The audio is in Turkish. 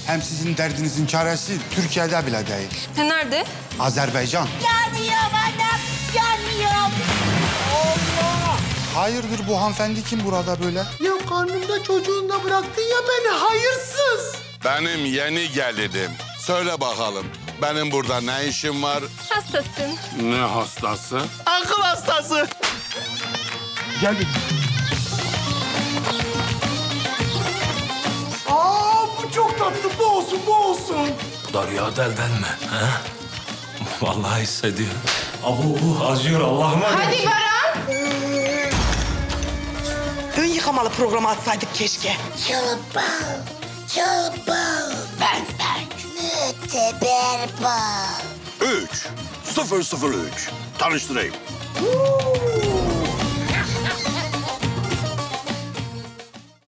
Hem sizin derdinizin çaresi Türkiye'de bile değil. Nerede? Azerbaycan. Yanıyorum annem, yanıyorum. Hayırdır bu hanımefendi kim burada böyle? Ya karnımda çocuğunla bıraktın ya beni hayırsız. Benim yeni gelinim. Söyle bakalım, benim burada ne işim var? Hastasın. Ne hastası? Akıl hastası. Gel bir. Bu çok tatlı. Bu olsun, bu olsun. Darya delden mi? He? Vallahi hissediyorum. Abu acıyor Allah'ıma. Hadi Baran. Ön yıkamalı programı atsaydık keşke. Çılbıl, çılbıl. Ben. Müteber bal. 3, 003. Tanıştırayım.